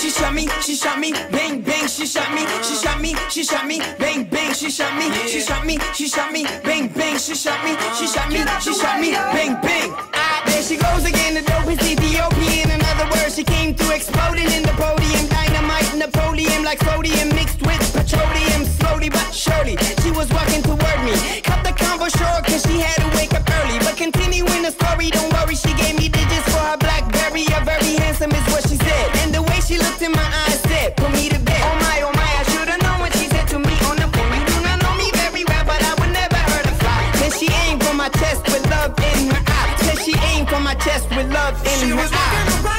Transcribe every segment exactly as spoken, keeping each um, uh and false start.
she shot me, she shot me, bang bang, she shot me, she shot me, she shot me, bang bang, she shot me, she shot me, she shot me, bang bang, she shot me, she shot me, she shot me, bang bang. Ah, there she goes again, the dope is Ethiopian. In other words, she came through exploding in the podium, dynamite, Napoleon like sodium mixed with petroleum. Slowly but surely, she was walking toward me. Cut the convo short, cause she had to wake up early. But continuing the story, don't worry, she gave me digits for her BlackBerry. A very handsome is what she said, and the way she looked in my eyes said, put me to bed. Oh my, oh my, I should've known what she said to me on the phone. You do not know me very well, but I would never hurt a fly. Then she aimed for my chest with love in her eye. Then she aimed for my chest with love in she her was eye.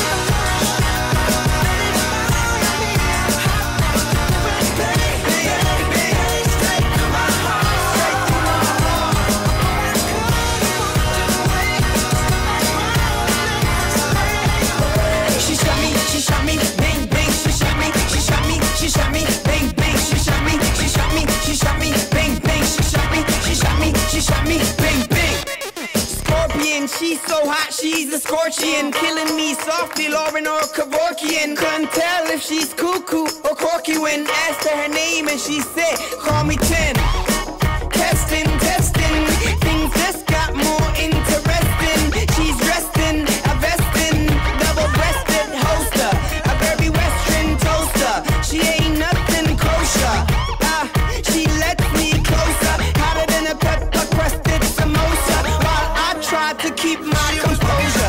She's so hot, she's a scorpion, killing me softly, Lauren or Kevorkian. Couldn't tell if she's cuckoo or corky when asked her her name, and she said, call me ten. Testing, testing, things just got more interesting. She's dressed in a vestin, double-breasted holster, a very western toaster. She ain't nothing kosher. Ah, she lets me closer, hotter than a pepper-crusted samosa, while I try to keep my composure.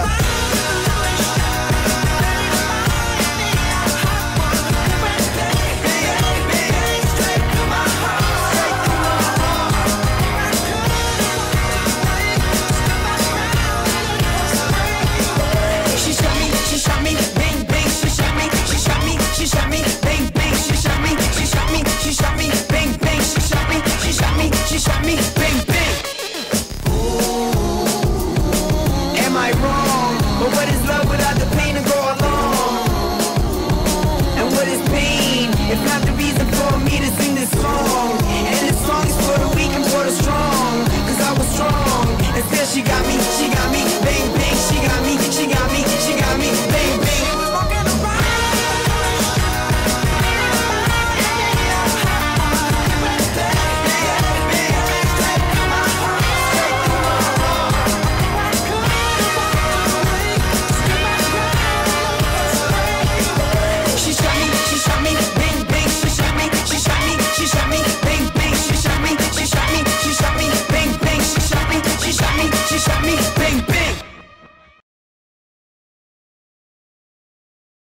She shot me, she shot me, bang bang, she shot me, she shot me, she shot me, bang bang, she shot me, she shot me, she shot me, bang bang, she shot me, she shot me, she shot me, bang bang. Am I wrong? But what is love without the pain to go along? And what is pain if not the reason for me to sing this song? And this song is for the weak and for the strong, cause I was strong. And still she got me, she got me, bang bang, she got me, she got me, she got me, bang bang. She shot me, she shot me, bang bang, she shot me, she shot me, she shot me, bang bang, she shot me, she shot me, she shot me, bang bang, she shot me, she shot me, she shot me, bang bang.